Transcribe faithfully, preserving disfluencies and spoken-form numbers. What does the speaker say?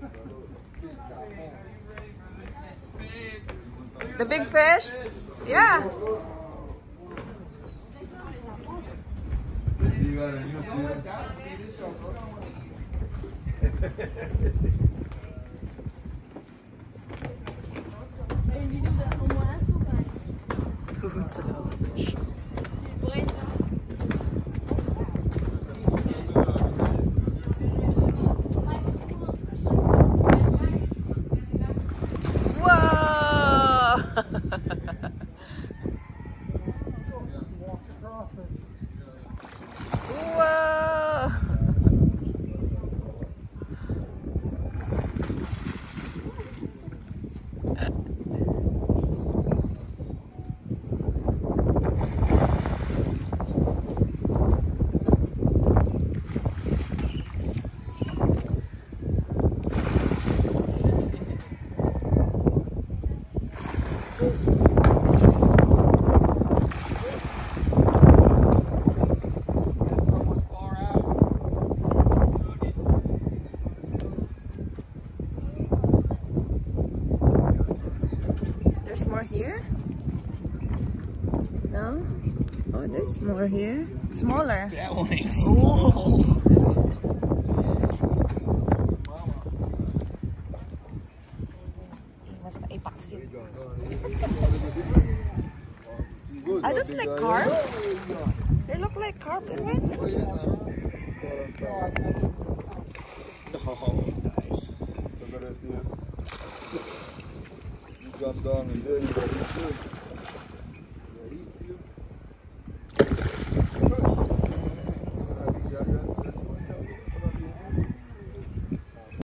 The big fish? Yeah. It's a lot of fish. There's more here? No? Oh, there's more here. Smaller. That one ain't small. I just like carp. They look like carp, right? Oh, nice. You jump down and there you go.